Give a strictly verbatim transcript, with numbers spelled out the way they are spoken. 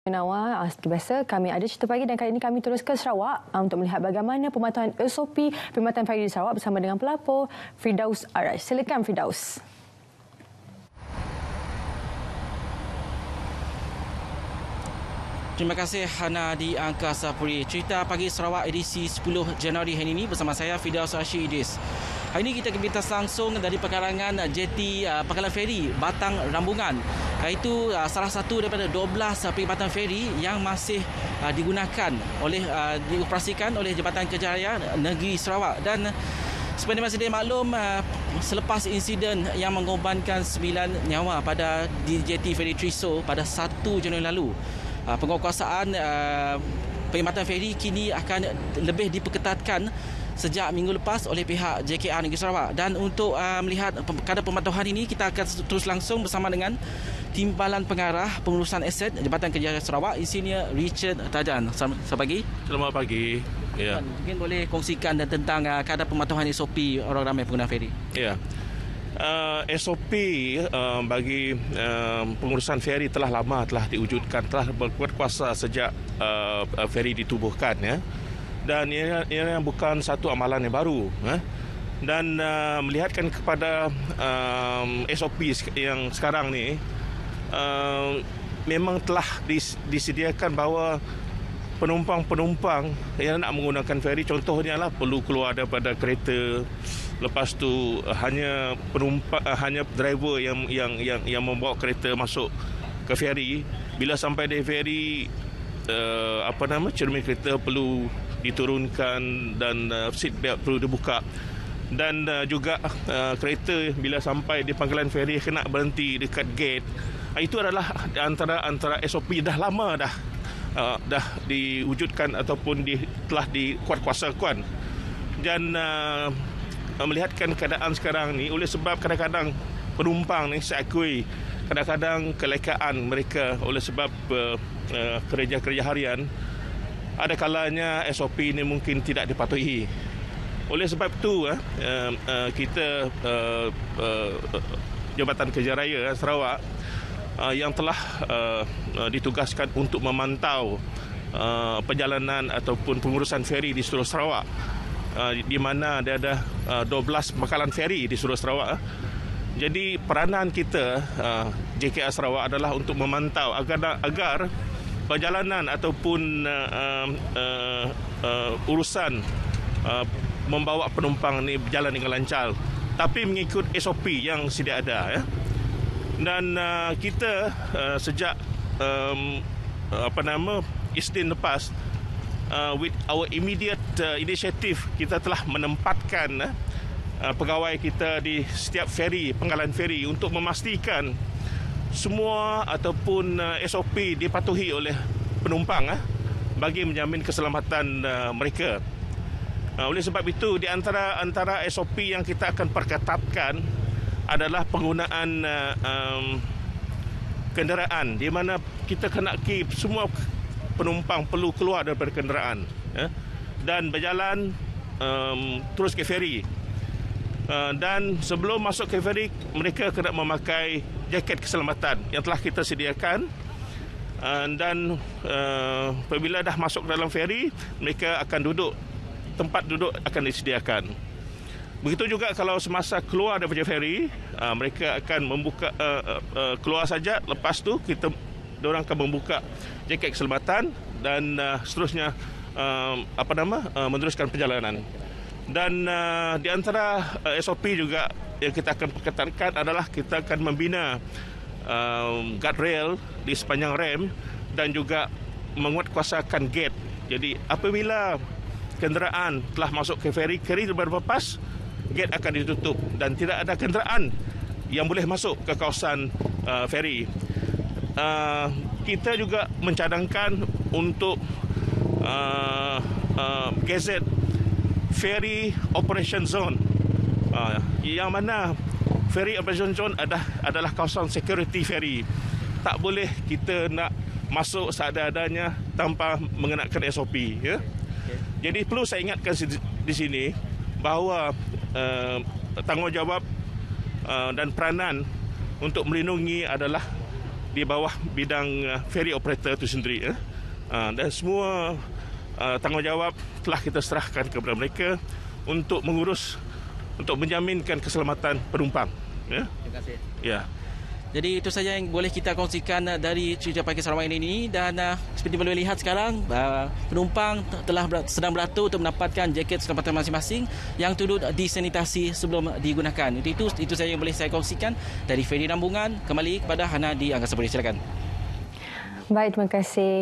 Nawa, seperti biasa kami ada cerita pagi dan kali ini kami terus ke Sarawak untuk melihat bagaimana pemantauan S O P perkhidmatan ferry di Sarawak bersama dengan pelapor Firdaus Araj. Silakan Firdaus. Terima kasih Hana di Angkasa Puri. Cerita Pagi Sarawak edisi sepuluh Januari hari ini bersama saya Firdaus Araj Idris. Hari ini kita kebintas langsung dari pekarangan jeti uh, Pangkalan Feri Batang Rambungan. Iaitu uh, salah satu daripada dua belas uh, perkhidmatan feri yang masih uh, digunakan oleh uh, dioperasikan oleh Jabatan Kerja Raya Negeri Sarawak. Dan uh, seperti masih dimaklum, uh, selepas insiden yang mengorbankan sembilan nyawa pada di jeti Feri Triso pada satu Januari lalu, uh, penguatkuasaan uh, perkhidmatan feri kini akan lebih diperketatkan sejak minggu lepas oleh pihak J K R Negeri Sarawak. Dan untuk uh, melihat kadar pemantauan ini, kita akan terus langsung bersama dengan Timbalan Pengarah Pengurusan Aset Jabatan Kerja Raya Sarawak, Insinyur Richard Tajan. Selamat pagi. Selamat pagi. Ya. Mungkin boleh kongsikan dan tentang uh, kadar pemantauan S O P orang ramai pengguna feri. Ya. Uh, S O P uh, bagi uh, pengurusan feri telah lama telah diwujudkan, telah berkuat kuasa sejak uh, feri ditubuhkan, ya. Dan ia, ia bukan satu amalan yang baru, eh? Dan uh, melihatkan kepada um, S O P yang sekarang ni, uh, memang telah dis, disediakan bahawa penumpang-penumpang yang nak menggunakan feri, contohnya lah perlu keluar daripada kereta, lepas tu uh, hanya penumpang uh, hanya driver yang yang yang yang membawa kereta masuk ke feri. Bila sampai di feri, uh, apa nama cermin kereta perlu diturunkan dan uh, seat belt perlu dibuka. Dan uh, juga uh, kereta bila sampai di pangkalan feri kena berhenti dekat gate. Uh, itu adalah antara antara S O P dah lama dah uh, dah diwujudkan ataupun di, telah dikuatkuasakan. Dan uh, melihatkan keadaan sekarang ni, oleh sebab kadang-kadang penumpang ni, saya akui kadang-kadang kelekaan mereka oleh sebab uh, uh, kerja-kerja harian, ada kalanya S O P ini mungkin tidak dipatuhi. Oleh sebab itu, uh, uh, kita uh, uh, Jabatan Kerja Raya Sarawak uh, yang telah uh, uh, ditugaskan untuk memantau uh, perjalanan ataupun pengurusan feri di seluruh Sarawak, uh, di mana ada ada uh, dua belas pangkalan feri di seluruh Sarawak. Jadi peranan kita uh, J K R Sarawak adalah untuk memantau agar agar perjalanan ataupun uh, uh, uh, urusan uh, membawa penumpang ni berjalan dengan lancar, tapi mengikut S O P yang sedia ada, ya. Dan uh, kita uh, sejak um, apa nama Isnin lepas, uh, with our immediate uh, initiative, kita telah menempatkan uh, pegawai kita di setiap feri, pangkalan feri, untuk memastikan semua ataupun uh, S O P dipatuhi oleh penumpang, uh, bagi menjamin keselamatan uh, mereka. Uh, oleh sebab itu, di antara antara S O P yang kita akan perketatkan adalah penggunaan uh, um, kenderaan, di mana kita kena keep semua penumpang perlu keluar daripada kenderaan, uh, dan berjalan um, terus ke feri. Uh, dan sebelum masuk ke feri, mereka kena memakai jaket keselamatan yang telah kita sediakan. Uh, dan uh, apabila dah masuk dalam feri, mereka akan duduk, tempat duduk akan disediakan. Begitu juga kalau semasa keluar daripada feri, uh, mereka akan membuka uh, uh, keluar saja, lepas tu kita diorang akan membuka jaket keselamatan dan uh, seterusnya uh, apa nama uh, meneruskan perjalanan. Dan uh, di antara uh, S O P juga yang kita akan perketatkan adalah kita akan membina um, guardrail di sepanjang rem dan juga menguatkuasakan gate. Jadi apabila kenderaan telah masuk ke feri, feri berlepas, gate akan ditutup dan tidak ada kenderaan yang boleh masuk ke kawasan uh, feri. Uh, kita juga mencadangkan untuk uh, uh, gazette Ferry Operation Zone, uh, yang mana Ferry Operation Zone adalah, adalah kawasan security ferry. Tak boleh kita nak masuk seadanya tanpa mengenakan S O P, ya. Okay. Jadi perlu saya ingatkan di sini bahawa uh, tanggungjawab uh, dan peranan untuk melindungi adalah di bawah bidang uh, ferry operator itu sendiri. Ya. Uh, dan semua uh, tanggungjawab telah kita serahkan kepada mereka untuk mengurus, untuk menjaminkan keselamatan penumpang. Ya. Terima kasih. Ya. Jadi itu saja yang boleh kita kongsikan dari cerita pagi Sarawak ini, dan uh, seperti boleh lihat sekarang uh, penumpang telah ber- sedang beratur untuk mendapatkan jaket keselamatan masing-masing yang turut disanitasi sebelum digunakan. Itu itu, itu saja yang boleh saya kongsikan dari Ferry Rambungan. Kembali kepada Hana di Angkasa Puri. Silakan. Baik, terima kasih.